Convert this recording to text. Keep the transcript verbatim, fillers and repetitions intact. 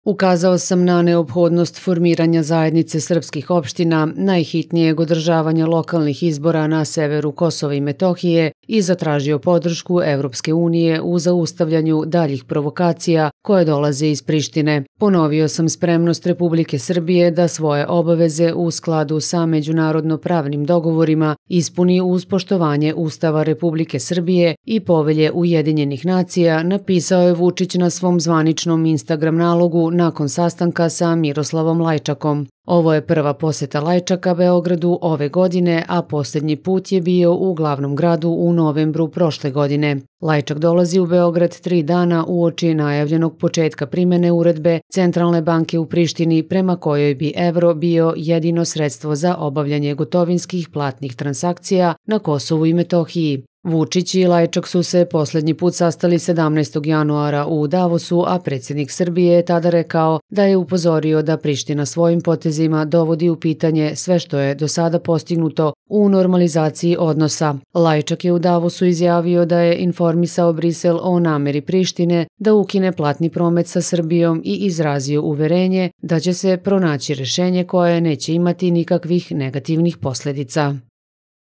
Ukazao sam na neophodnost formiranja zajednice srpskih opština, najhitnijeg održavanja lokalnih izbora na severu Kosova i Metohije i zatražio podršku Evropske unije u zaustavljanju daljih provokacija koje dolaze iz Prištine. Ponovio sam spremnost Republike Srbije da svoje obaveze u skladu sa međunarodno pravnim dogovorima ispuni uz poštovanje Ustava Republike Srbije i Povelje Ujedinjenih nacija, napisao je Vučić na svom zvaničnom Instagram nalogu nakon sastanka sa Miroslavom Lajčakom. Ovo je prva poseta Lajčaka Beogradu ove godine, a posljednji put je bio u glavnom gradu u novembru prošle godine. Lajčak dolazi u Beograd tri dana uoči najavljenog početka primene uredbe Centralne banke u Prištini prema kojoj bi evro bio jedino sredstvo za obavljanje gotovinskih platnih transakcija na Kosovu i Metohiji. Vučić i Lajčak su se posljednji put sastali sedamnaestog januara u Davosu, a predsjednik Srbije je tada rekao da je upozorio da Priština svojim potezima dovodi u pitanje sve što je do sada postignuto u normalizaciji odnosa. Lajčak je u Davosu izjavio da je informisao Brisel o nameri Prištine da ukine platni promet sa Srbijom i izrazio uverenje da će se pronaći rješenje koje neće imati nikakvih negativnih posljedica.